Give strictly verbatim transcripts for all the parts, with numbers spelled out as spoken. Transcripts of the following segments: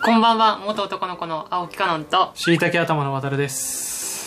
こんばんは、元男の子の青木かのんとしいたけ頭の渡るです。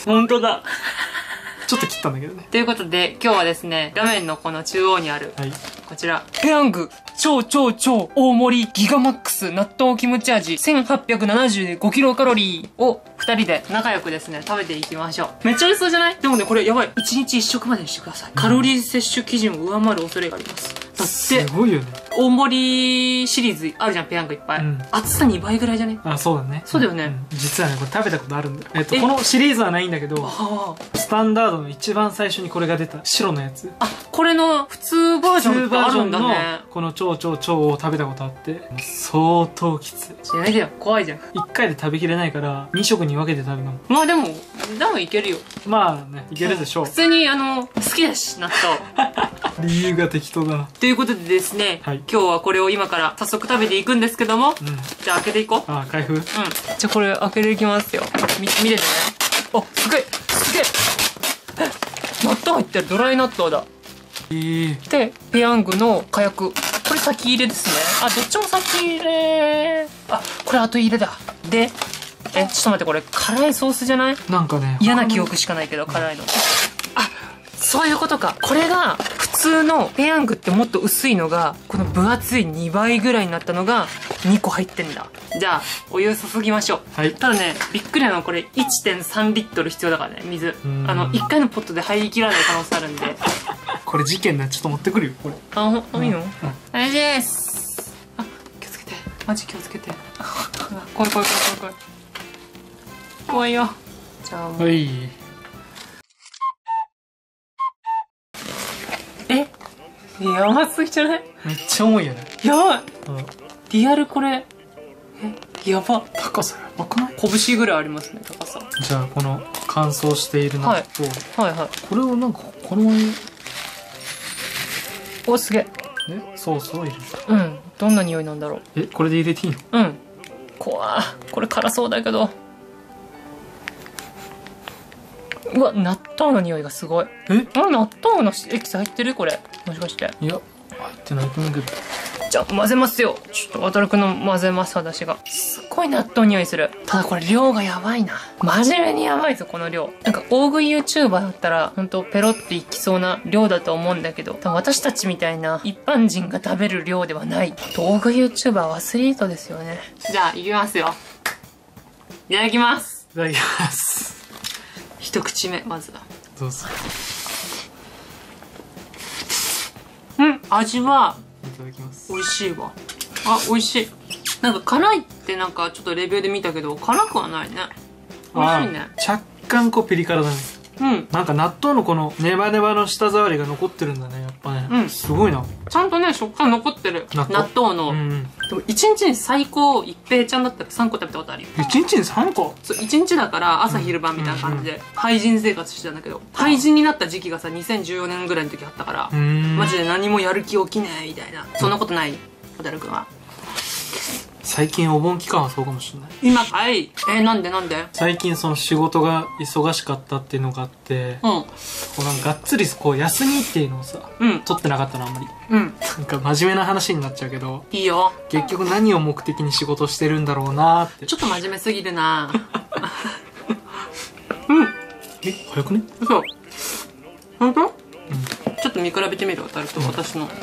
本当だちょっと切ったんだけどね。 ということで今日はですね、画面のこの中央にある、 はい、 こちらペヤング超超超大盛りギガマックス納豆キムチ味せんはっぴゃくななじゅうごキロカロリーをふたりで仲良くですね食べていきましょう。めっちゃ美味しそうじゃない？でもね、これやばい、いちにちいっしょくまでにしてください。カロリー摂取基準を上回る恐れがあります。だってすごいよね。 大盛りシリーズあるじゃん、ペヤングいっぱい、うん、厚さにばいぐらいじゃね？あ、 そうだね。 そうだよね、 うん、実はね、これ食べたことあるんだよ。えっとこのシリーズはないんだけど、スタンダードの一番最初にこれが出た白のやつ、あ、これの普通バージョンってあるんだね。この超超超を食べたことあって、相当きつい。 しないでよ、怖いじゃん。いっかいで食べきれないからに食に分けて食べるの。 まあでもでもいけるよ。まあね、いけるでしょう。 普通にあの好きだし納豆理由が適当だな。 ということでですね、はい、今日はこれを今から早速食べていくんですけども、うん、じゃあ開けていこう。 ああ、開封。うん。 じゃあこれ開けていきますよ。み見ててね。あ、すげえすげえ納豆入ってる。ドライ納豆だ。 えー、 でペヤングの火薬、これ先入れですね。あ、どっちも先入れ。あ、これ後入れだ。でえ、ちょっと待って、これ辛いソースじゃない？ なんかね、 嫌な記憶しかないけど辛いの。あ、そういうことか。これが普通のペヤングってもっと薄いのが、この分厚いにばいぐらいになったのがにこ入ってんだ。じゃあお湯注ぎましょう。はい。ただね、びっくりなのはこれ いってんさんリットル必要だからね、水。あのいっかいのポットで入りきらない可能性あるんでこれ事件だ。ちょっと持ってくるよこれ。 あ、ほん、いいの？大事です。あ、気をつけて、マジ気をつけて怖い怖い怖い怖い怖い怖いよ。じゃあ、 はい。 え、やばすぎじゃない？ めっちゃ重いよね。 やばい、うん、リアルこれ、え、やば。 高さやばくない？ 拳ぐらいありますね、高さ。 じゃあこの乾燥している納豆、はい、はいはいこれをなんかこのまま、 お、すげえ。 え、ソースを入れる。 うん、どんな匂いなんだろう。 え、これで入れていいの？ うん。怖ー、これ辛そうだけど。うわ、納豆の匂いがすごい。 え、 あ、納豆のエキス入ってる？これもしかして。 いや、入ってないと思うけど。 じゃあ混ぜますよ。ちょっと渡るくんの混ぜます、私が。すっごい納豆の匂いする。ただこれ量がやばいな。真面目にやばいぞこの量。なんか大食い YouTuber だったらほんとペロっていきそうな量だと思うんだけど、多分私たちみたいな一般人が食べる量ではない。大食い YouTuber はアスリートですよね。じゃあいきますよ。いただきます。 いただきます。 一口目、まずはどうぞ。 うん、味はいただきます。美味しいわ。あ、美味しい。なんか辛いってなんかちょっとレビューで見たけど辛くはないね。美味しいね。 若干こうピリ辛だね。うん。なんか納豆のこのネバネバの舌触りが残ってるんだね、やっぱね。うん。すごいな。ちゃんとね、食感残ってる。納豆の。うん。でもいちにちに最高一平ちゃんだったらさんこ食べたことあるよ。いちにちにさんこ？そう、いちにちだから朝昼晩みたいな感じで廃人生活してたんだけど、廃人になった時期がさにせんじゅうよねんぐらいの時あったから、マジで何もやる気起きねえみたいな。そんなことない？小樽くんは。最近お盆期間はそうかもしれない。今、はい。えー、なんでなんで？最近その仕事が忙しかったっていうのがあって、うん。こうなんかがっつりこう休みっていうのをさ、うん。取ってなかったのあんまり。うん。なんか真面目な話になっちゃうけど。いいよ。結局何を目的に仕事してるんだろうなーって。ちょっと真面目すぎるなうん。え、早くね？嘘。ほんと？うん。ちょっと見比べてみるわ、タルと私の。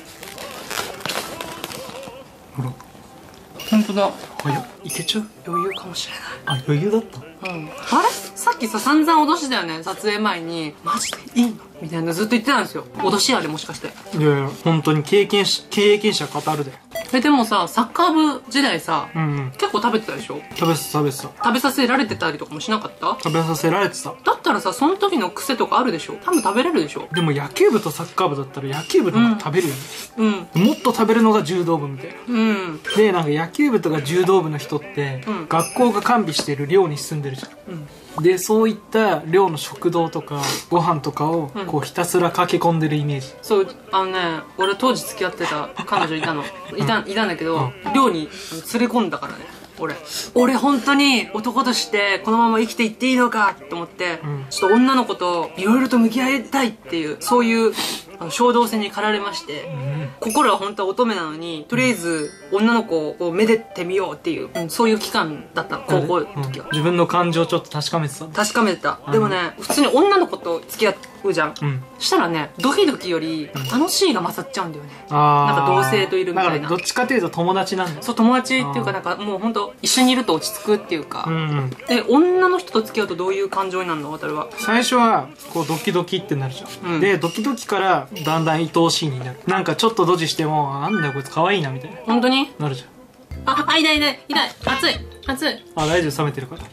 ほら。本当だ。早っ。いけちゃう？余裕かもしれない。あ、余裕だった？うん。あれ？さっきさ、散々脅したよね、撮影前に。マジでいいの？みたいなずっと言ってたんですよ。脅しあれもしかして。いやいや、本当に経験し、経験者語るで。え、でもさ、サッカー部時代さ、うんうん、結構食べてたでしょ？食べてた、食べてた。食べさせられてたりとかもしなかった？食べさせられてた。だったらさ、その時の癖とかあるでしょ？多分食べれるでしょ？でも野球部とサッカー部だったら野球部の方が食べるよね。うん。うん、もっと食べるのが柔道部みたいな。うん。で、なんか野球部とか柔道部の人って、うん、学校が完備してる寮に住んでるじゃん。うんで、そういった寮の食堂とかご飯とかをこうひたすら駆け込んでるイメージ。そう、あのね、俺当時付き合ってた彼女いたの。いた、いたんだけど、うん、寮に連れ込んだからね。俺。俺本当に男としてこのまま生きていっていいのかって思って、うん、ちょっと女の子といろいろと向き合いたいっていう、そういうあの衝動性に駆られまして、うん、心は本当は乙女なのにとりあえず女の子をめでてみようっていう、うん、そういう期間だったの高校の時は、 うん、自分の感情をちょっと確かめてた。 確かめてた。でもね普通に女の子と付き合うじゃん、うん、したらねドキドキより楽しいが勝っちゃうんだよね、うん、なんか同性といるみたいな。 だからどっちかというと友達なんだ。 そう友達っていうかなんかもう本当一緒にいると落ち着くっていうか、うんうん、で女の人と付き合うとどういう感情になるの渡るは。 最初はこうドキドキってなるじゃん、うん、でドキドキからだんだん愛おしいになる。なんかちょっとドジしてもなんだよこいつ可愛いなみたいな。 本当になるじゃん。ああ痛い痛い痛い熱い熱い。 あ大丈夫冷めてるから。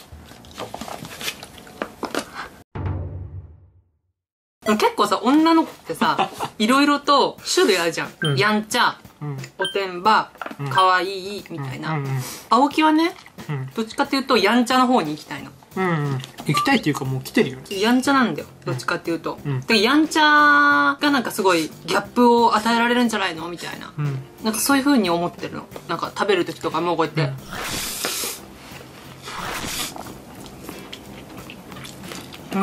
結構さ女の子ってさいろいろと種類あるじゃん、うん、やんちゃ、うん、おてんば、うん、かわいいみたいな、うんうんうん、青木はね、うん、どっちかっていうとやんちゃの方に行きたいの。 うんうん、行きたいっていうかもう来てるよね。 やんちゃなんだよどっちかっていうと、うん、でやんちゃがなんかすごいギャップを与えられるんじゃないのみたいな、うん、なんかそういう風に思ってるの。なんか食べる時とかもこうやって、 うん、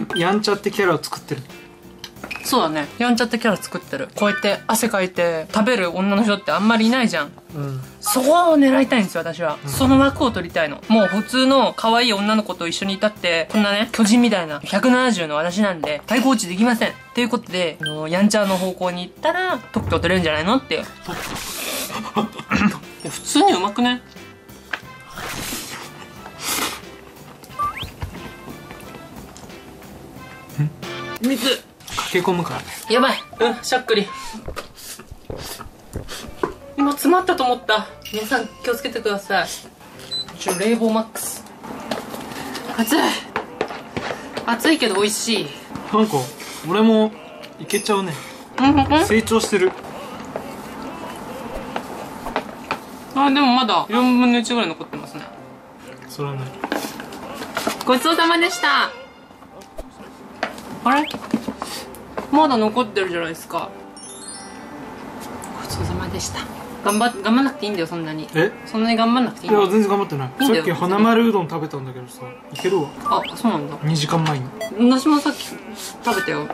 やんちゃってキャラを作ってる。 そうだねやんちゃってキャラ作ってる。こうやって汗かいて食べる女の人ってあんまりいないじゃん、うん、そこを狙いたいんですよ私は、うん、その枠を取りたいの。もう普通の可愛い女の子と一緒にいたってこんなね巨人みたいなひゃくななじゅうの私なんで対抗値できませんっていうことで、あのやんちゃの方向に行ったら特許取れるんじゃないのって普通にうまくね。水駆け込むからね。 やばい。うんしゃっくり。今詰まったと思った。皆さん気をつけてください。ちょ冷房マックス。熱い熱いけど美味しい。 なんか俺もいけちゃうね。成長してる。 あでもまだよんぶんのいちぐらい残ってますね。 それはない。 ごちそうさまでした。あれまだ残ってるじゃないですか。ごちそうさまでした。頑張頑張んなくていいんだよそんなに。えそんなに頑張んなくていいんだよ。 いや全然頑張ってない。いいさっき花丸うどん食べたんだけどさいけるわ。 あそうなんだ。 にじかんまえに私もさっき食べたよ。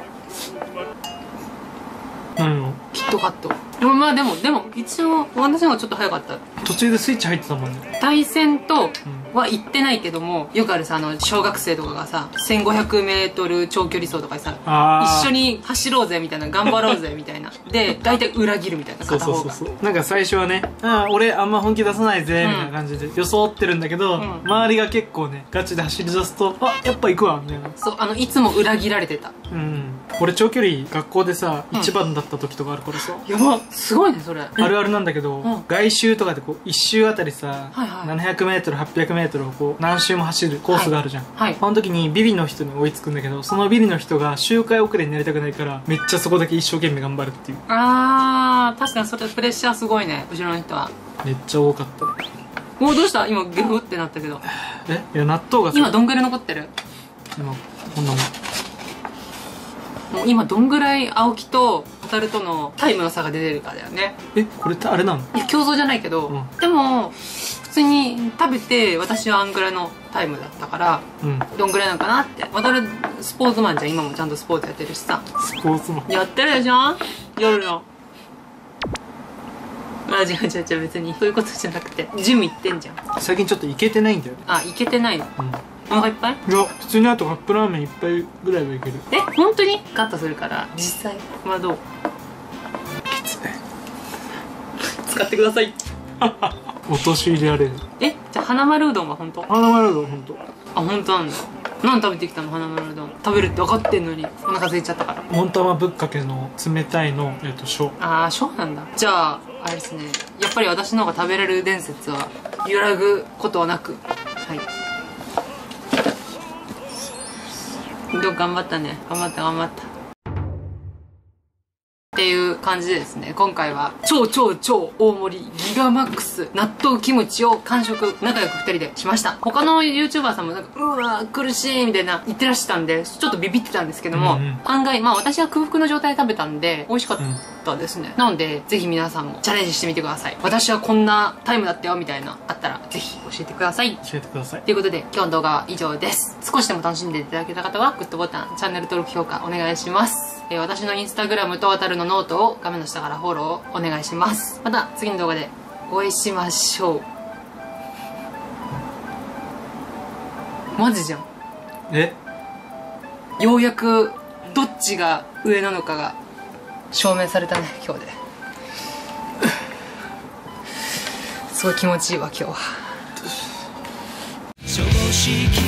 何のキットカット。でもまあでもでも一応私の方がちょっと早かった。 途中でスイッチ入ってたもんね。 対戦とは行ってないけども、よくあるさあの小学生とかがさ せんごひゃくメートル 長距離走とかさ一緒に走ろうぜみたいな頑張ろうぜみたいなで大体裏切るみたいな片方が。そうそうそうそう。なんか最初はねあ俺あんま本気出さないぜみたいな感じで装ってるんだけど、うん、周りが結構ねガチで走り出すとあやっぱ行くわみたいな。 そうあのいつも裏切られてた。 うん俺長距離学校でさ、うん、一番だった時とかあるからさ。 やばすごいねそれ。 あるあるなんだけど、うん、外周とかでこういっ周あたりさ、はいはい、ななひゃくメートルはっぴゃくメートルをこう何周も走るコースがあるじゃん、はいはい、その時にビリの人に追いつくんだけどそのビリの人が周回遅れになりたくないからめっちゃそこだけ一生懸命頑張るっていう。 あー確かにそれプレッシャーすごいね後ろの人は。 めっちゃ多かったね。 もうどうした今ゲフってなったけど。 えいや納豆が今どんぐらい残ってる。 今こんなもん。 もう今どんぐらい青木と蛍とのタイムの差が出てるかだよね。 えこれってあれなの。 いや競争じゃないけど、うん、でも普通に食べて私はあんぐらいのタイムだったから、うん、どんぐらいなのかなって。蛍スポーツマンじゃん今もちゃんとスポーツやってるしさ。 スポーツマンやってるでしょ夜の。あ違う違う違う別にそういうことじゃなくてジム行ってんじゃん。 最近ちょっと行けてないんだよね。 あ行けてないの。うんお腹いっぱい？ いや普通にあとカップラーメンいっぱいぐらいはいける。 え本当にカットするから実際はどう？ きつい使ってください落とし入れられる。 えじゃあ花丸うどんは本当？ 花丸うどん本当。 あ本当なんだ。何食べてきたの花丸うどん。食べるって分かってんのにお腹空いちゃったから。 もんたまぶっかけの冷たいのえっと小。 ああ小なんだ。じゃああれですねやっぱり私の方が食べれる伝説は揺らぐことはなくはいよく頑張ったね。頑張った頑張ったっていう感じでですね今回は超超超大盛りギガマックス納豆キムチを完食仲良くふたりでしました。他の YouTuber さんもなんかうわー苦しいみたいな言ってらしてたんでちょっとビビってたんですけども、うんうん、案外まあ私は空腹の状態で食べたんで美味しかったですね、うん、なのでぜひ皆さんもチャレンジしてみてください。私はこんなタイムだったよみたいなあったらぜひ教えてください。 教えてくださいということで今日の動画は以上です。少しでも楽しんでいただけた方はグッドボタンチャンネル登録評価お願いします。 えー、私のインスタグラムと渡るのノートを画面の下からフォローお願いします。また次の動画でお会いしましょう。マジじゃん。 え、 ようやくどっちが上なのかが証明されたね、今日で。すごい気持ちいいわ今日は。